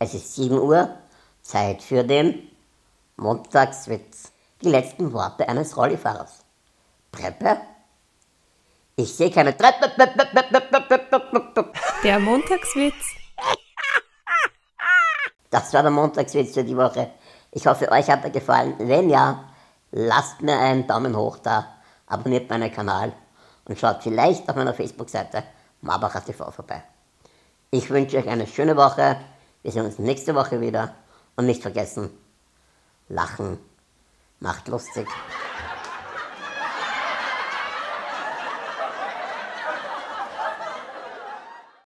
Es ist 7 Uhr, Zeit für den Montagswitz. Die letzten Worte eines Rollifahrers. Treppe? Ich sehe keine Treppe. Der Montagswitz. Das war der Montagswitz für die Woche. Ich hoffe, euch hat er gefallen. Wenn ja, lasst mir einen Daumen hoch da, abonniert meinen Kanal und schaut vielleicht auf meiner Facebook-Seite Marbacher TV vorbei. Ich wünsche euch eine schöne Woche. Wir sehen uns nächste Woche wieder. Und nicht vergessen, Lachen macht lustig.